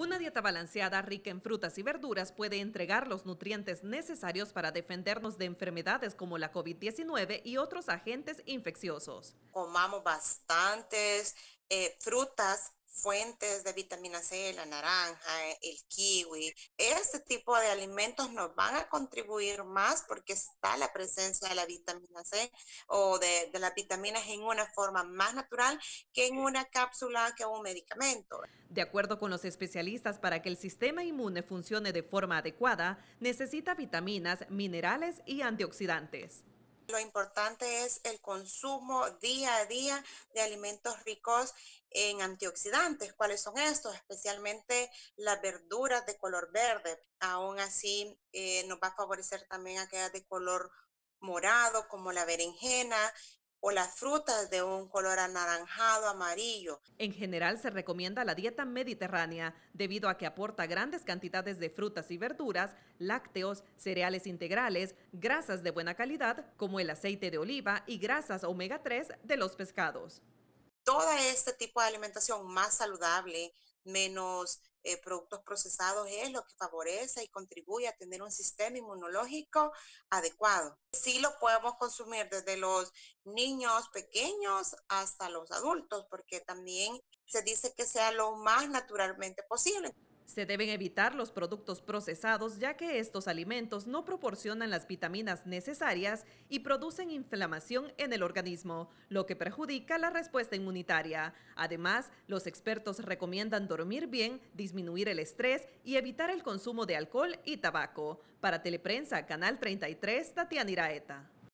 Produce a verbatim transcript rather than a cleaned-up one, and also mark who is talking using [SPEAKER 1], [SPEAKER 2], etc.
[SPEAKER 1] Una dieta balanceada rica en frutas y verduras puede entregar los nutrientes necesarios para defendernos de enfermedades como la COVID diecinueve y otros agentes infecciosos.
[SPEAKER 2] Comamos bastantes eh, frutas, fuentes de vitamina C, la naranja, eh, el kiwi. Este tipo de alimentos nos van a contribuir más porque está la presencia de la vitamina C o de, de las vitaminas en una forma más natural que en una cápsula, que un medicamento.
[SPEAKER 1] De acuerdo con los especialistas, para que el sistema inmune funcione de forma adecuada, necesita vitaminas, minerales y antioxidantes.
[SPEAKER 2] Lo importante es el consumo día a día de alimentos ricos en antioxidantes. ¿Cuáles son estos? Especialmente las verduras de color verde. Aún así, eh, nos va a favorecer también aquellas de color morado, como la berenjena, o las frutas de un color anaranjado, amarillo.
[SPEAKER 1] En general se recomienda la dieta mediterránea debido a que aporta grandes cantidades de frutas y verduras, lácteos, cereales integrales, grasas de buena calidad como el aceite de oliva y grasas omega tres de los pescados.
[SPEAKER 2] Todo este tipo de alimentación más saludable, menos eh, productos procesados, es lo que favorece y contribuye a tener un sistema inmunológico adecuado. Sí lo podemos consumir desde los niños pequeños hasta los adultos, porque también se dice que sea lo más naturalmente posible.
[SPEAKER 1] Se deben evitar los productos procesados ya que estos alimentos no proporcionan las vitaminas necesarias y producen inflamación en el organismo, lo que perjudica la respuesta inmunitaria. Además, los expertos recomiendan dormir bien, disminuir el estrés y evitar el consumo de alcohol y tabaco. Para Teleprensa, Canal treinta y tres, Tatiana Iraeta.